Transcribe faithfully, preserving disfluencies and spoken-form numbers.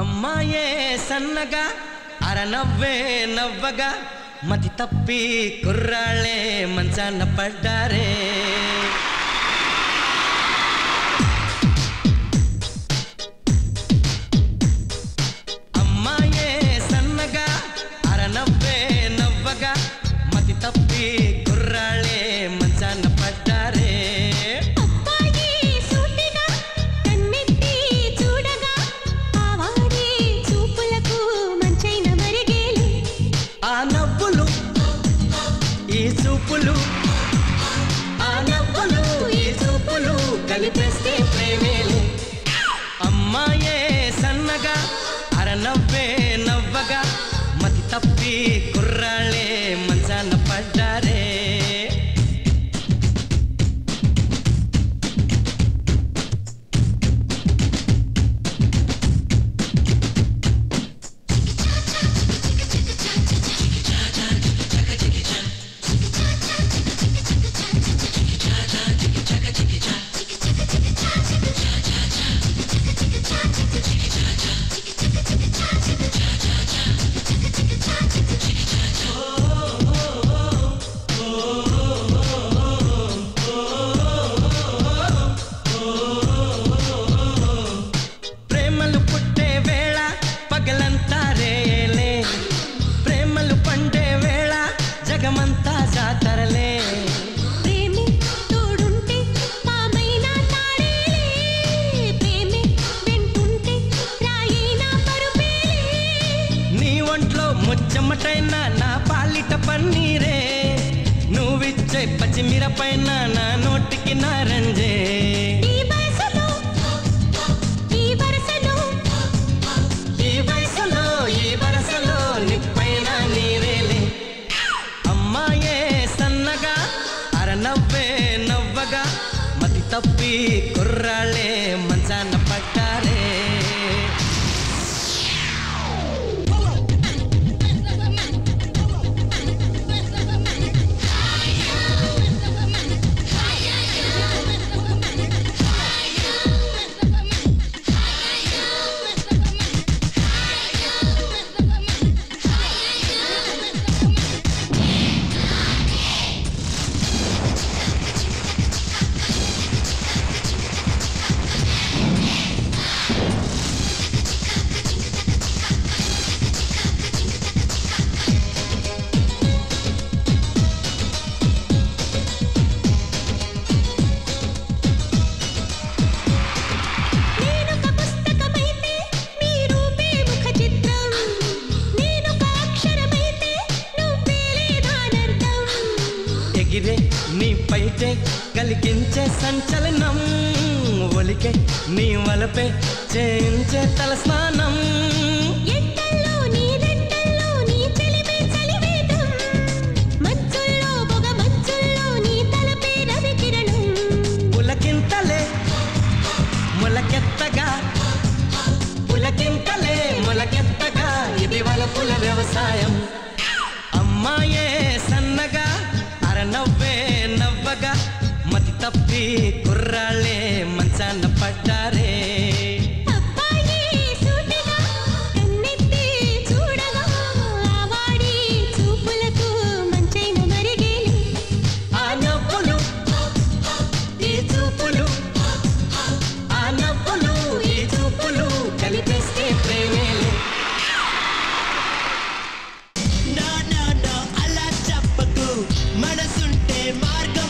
అమ్మాయే సన్నగా అరనవ్వే నవ్వగా మతి తప్పి కుర్రాళ్ళే మంచాన పడ్డారే. అమ్మాయే సన్నగా అరనవ్వే నవ్వగా మతి తప్పి కుర్రాళ్ళే మంచాన పడ్డారే. ఆ నవ్వులు ఈ చూపులు కలిపేస్తే ప్రేమేలే. అమ్మాయే సన్నగా అరనవ్వే నవ్వగా మతి తప్పి కుర్రాళ్ళే మంచాన పడ్డారే. చెమటైనా నా పాలిట పన్నీరే నువ్విచ్చే పచ్చిమిరపైన నా నోటికి నారంజే. ఈ వయసులో ఈ వరసలో ఈ వయసులో ఈ వరసలో నిప్పైన నీరేలే. అమ్మాయే సన్నగా అరనవ్వే నవ్వగా మతి తప్పి కుర్రాళ్ళే మంచాన పడ్డారే. కలిగించే సంచలనం ఒలికే నీ వలపే చేయించే తల స్నానం. ఎండల్లో నీ రెండల్లో నీ చెలిమే చలివేదం మంచుల్లో పొగ మంచుల్లో నీ తలపే రవి కిరణం. పులకింతలే మొలకెత్తగా పులకింతలే మొలకెత్తగా ఇది వలపుల వ్యవసాయం. అమ్మాయే సన్నగా అరనవ్వే నవ్వగా మతి తప్పి కుర్రాళ్ళే మంచాన పడ్డారే. మనసుంటే మార్గం